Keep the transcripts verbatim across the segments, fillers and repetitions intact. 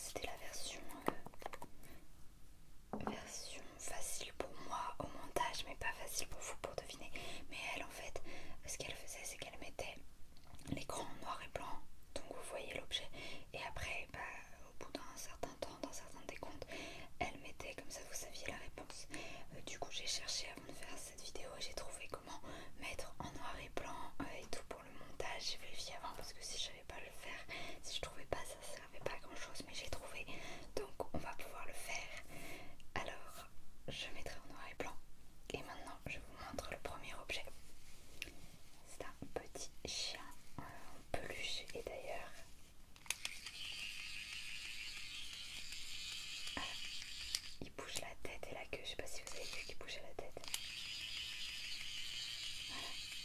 c'était la version, euh, version facile pour moi au montage, mais pas facile pour vous pour deviner. Mais elle, en fait, ce qu'elle faisait, c'est qu'elle mettait l'écran en noir et blanc, donc vous voyez l'objet, et après, bah, au bout d'un certain temps, d'un certain décompte, elle mettait comme ça, vous saviez la réponse. Euh, du coup, j'ai cherché avant de faire cette vidéo et j'ai trouvé comment mettre en noir et blanc euh, et tout pour le montage. J'ai vérifié avant parce que si je savais pas le faire, si je trouvais pas, ça servait pas à grand chose, mais j'ai trouvé, donc on va pouvoir le faire. Alors, je mettrai en noir et blanc et maintenant je vous montre le premier objet. C'est un petit chien euh, en peluche, et d'ailleurs ah, il bouge la tête et la queue. Je sais pas si vous avez vu qu'il bougeait la tête. Voilà.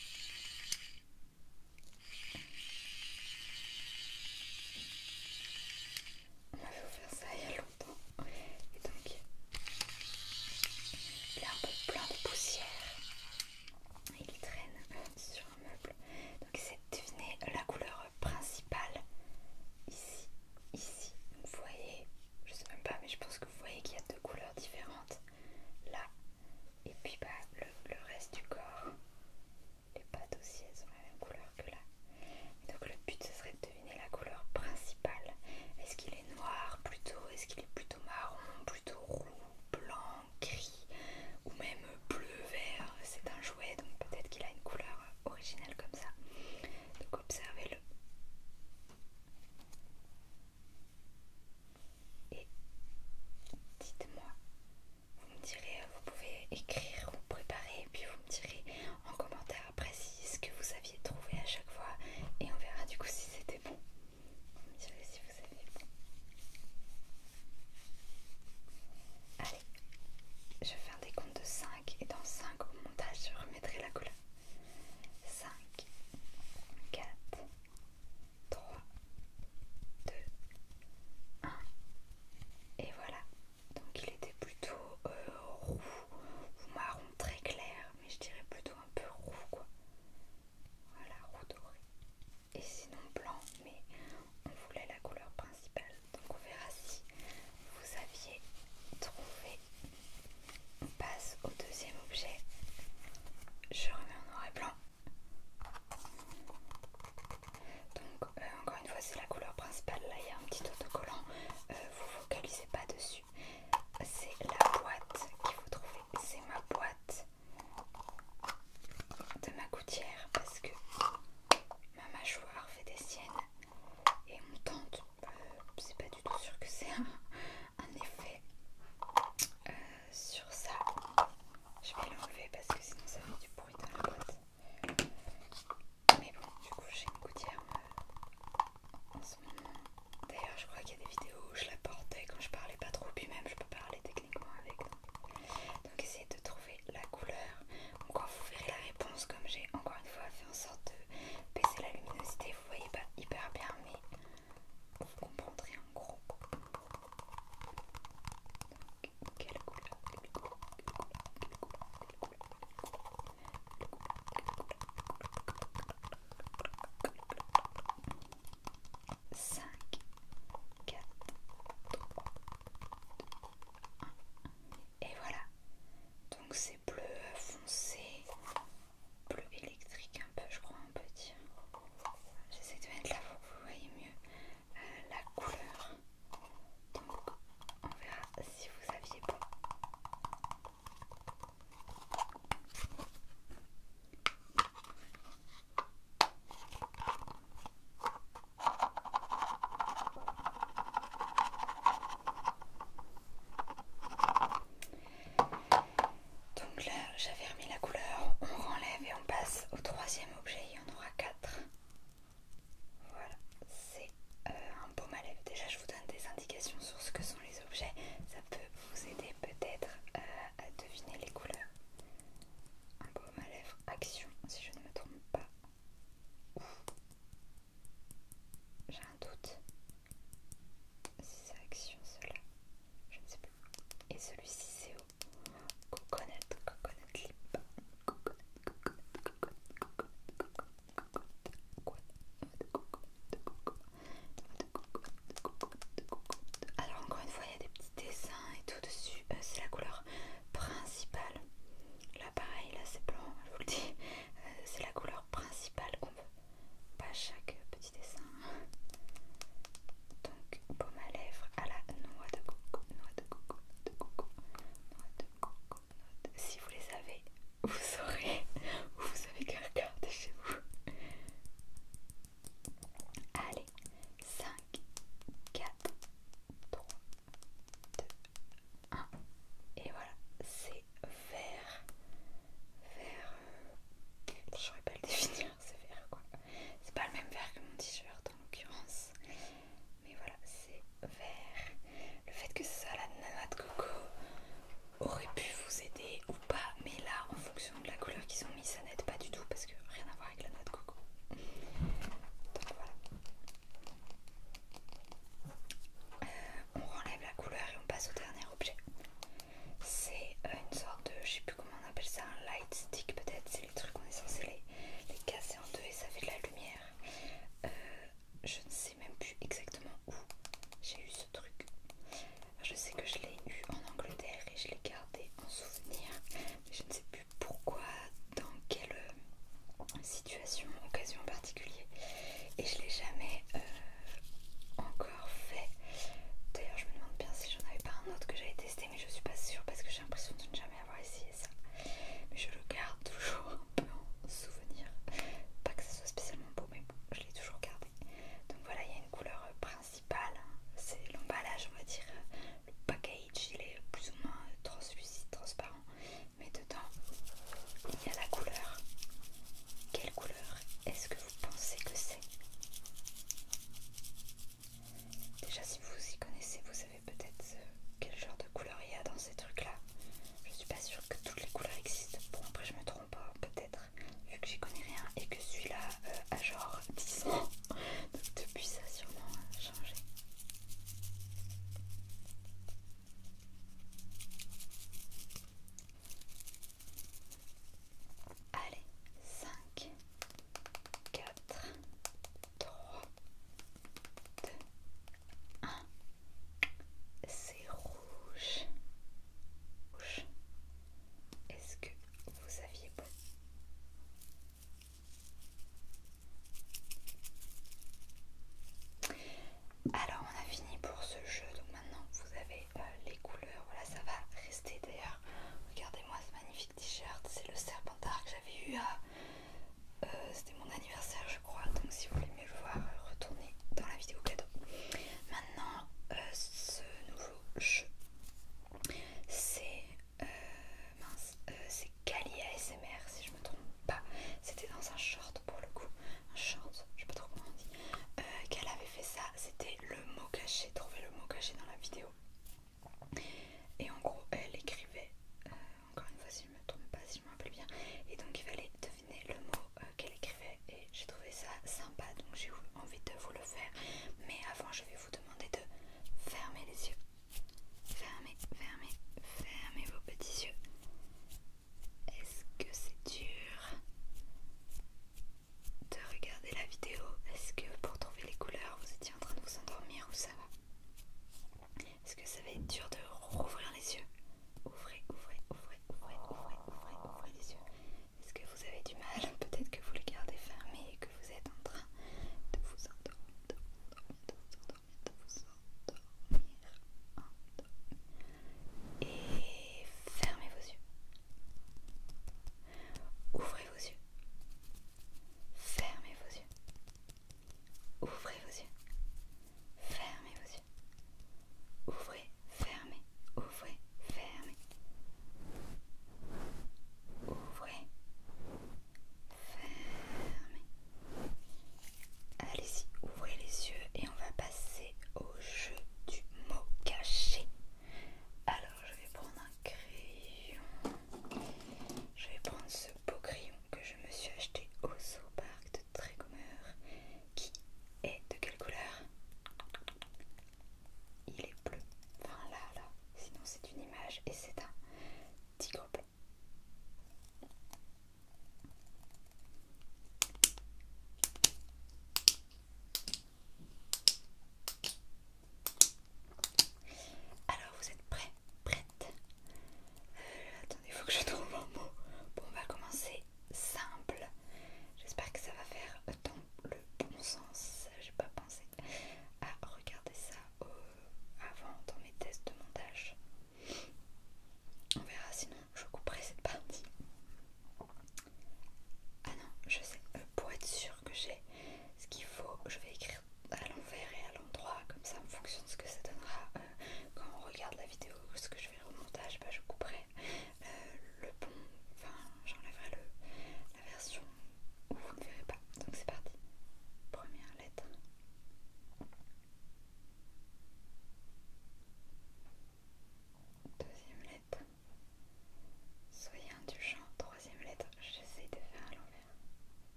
On m'avait offert ça il y a longtemps. Et donc il est un peu plein de poussière. Il traîne sur un meuble. Donc essayez de deviner la couleur principale. Ici, ici, vous voyez, je sais même pas, mais je pense que vous voyez qu'il y a deux couleurs différentes. Là, et puis bah le, le reste du corps. Les pattes aussi, elles sont la même couleur que là. Et donc le but, ce serait de deviner la couleur principale. Est-ce qu'il est noir plutôt? Est-ce qu'il est plutôt marron? Plutôt roux, blanc, gris? Ou même bleu, vert? C'est un jouet, donc peut-être qu'il a une couleur originale comme ça. Donc observez-le. Et dites-moi, vous me direz, vous pouvez écrire